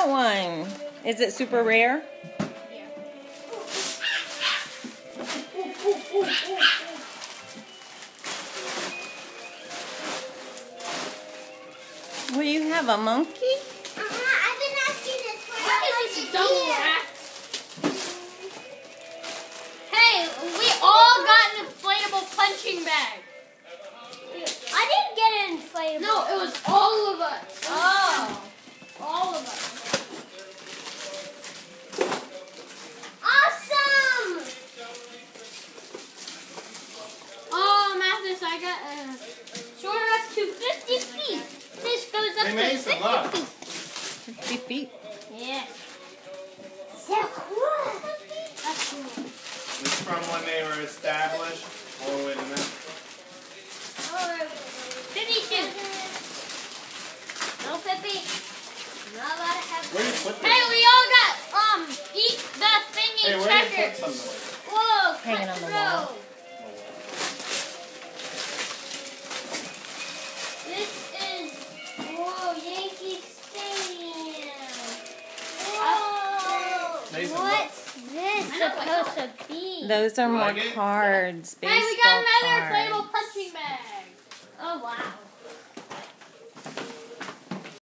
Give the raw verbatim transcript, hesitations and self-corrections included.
got one. Is it super rare? Yeah. Well, you have a monkey? Uh-huh. I've been asking this for What is this a double year. wrap? Hey, we all got an inflatable punching bag. I didn't get an inflatable. No, it was all of us. Oh. All of us. Awesome! Oh, Mathis, I got a short up to fifty feet. This goes up Hey, to Mason, look. fifty feet. fifty feet. Yeah. So cool. That's cool. This is from when they were established all the way to now. fifty-two. No, Pippi. Not allowed to have. Where do you put this? Hey, we all got, um, eat the thingy Hey, where do you put checkers. something like that? Whoa, Hanging on the wall. This is, whoa, Yankee Stadium. Whoa! Mason, What's this I know what supposed to be? Those are You more like it? cards. Hey, Baseball we got another cards. inflatable punching bag. Oh wow!